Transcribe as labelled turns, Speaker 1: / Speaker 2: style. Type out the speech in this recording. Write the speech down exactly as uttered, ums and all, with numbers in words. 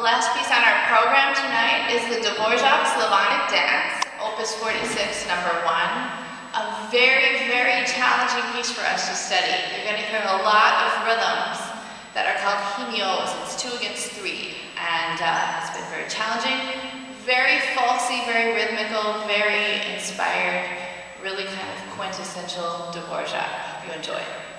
Speaker 1: The last piece on our program tonight is the Dvorak Slavonic Dance, Opus forty-six, number one. A very, very challenging piece for us to study. You're going to hear a lot of rhythms that are called hemios. It's two against three, and uh, it's been very challenging, very folksy, very rhythmical, very inspired, really kind of quintessential Dvorak. Hope you enjoy.